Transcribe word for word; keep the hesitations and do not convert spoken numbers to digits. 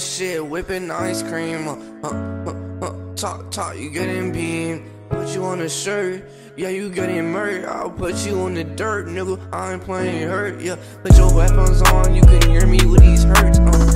and shit, whipping ice cream. Uh, uh, uh, uh, talk, talk, you getting beamed. Put you on a shirt, yeah, you getting murdered. I'll put you on the dirt, nigga. I ain't playing hurt, yeah. Put your weapons on, you can hear me with these hurts. Uh.